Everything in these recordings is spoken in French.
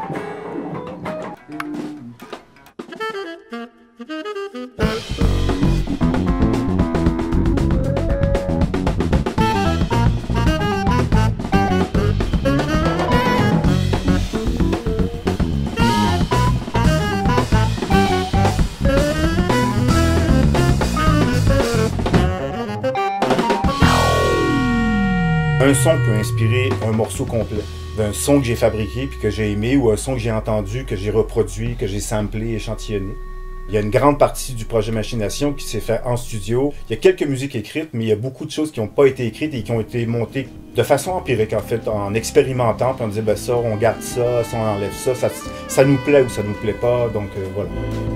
Un son peut inspirer un morceau complet. D'un son que j'ai fabriqué puis que j'ai aimé ou un son que j'ai entendu, que j'ai reproduit, que j'ai samplé, échantillonné. Il y a une grande partie du projet Machination qui s'est fait en studio. Il y a quelques musiques écrites, mais il y a beaucoup de choses qui n'ont pas été écrites et qui ont été montées de façon empirique, en fait, en expérimentant. Puis on disait, ben ça, on garde ça, ça, on enlève ça, ça nous plaît ou ça nous plaît pas. Donc voilà.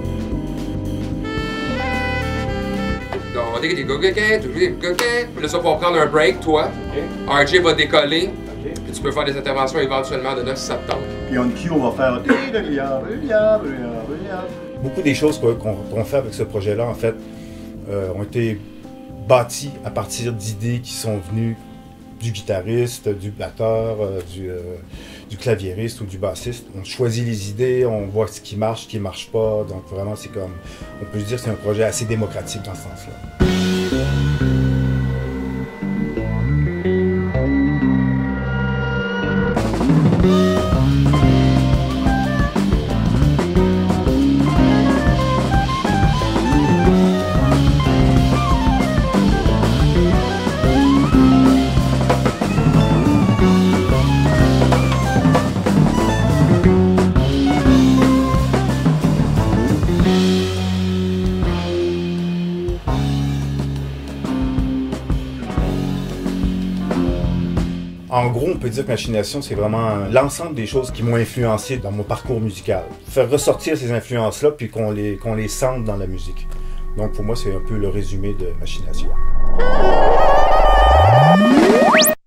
Donc, là, ça va prendre un break, toi. Okay. RJ va décoller. Okay. Puis tu peux faire des interventions éventuellement de 9 septembre. Puis on cue, on va faire. Beaucoup des choses qu'on fait avec ce projet-là, en fait, ont été bâties à partir d'idées qui sont venues du guitariste, du batteur, du claviériste ou du bassiste. On choisit les idées, on voit ce qui marche pas. Donc vraiment, c'est comme, on peut se dire que c'est un projet assez démocratique dans ce sens-là. En gros, on peut dire que Machination, c'est vraiment l'ensemble des choses qui m'ont influencé dans mon parcours musical. Faire ressortir ces influences-là, puis qu'on les sente dans la musique. Donc pour moi, c'est un peu le résumé de Machination.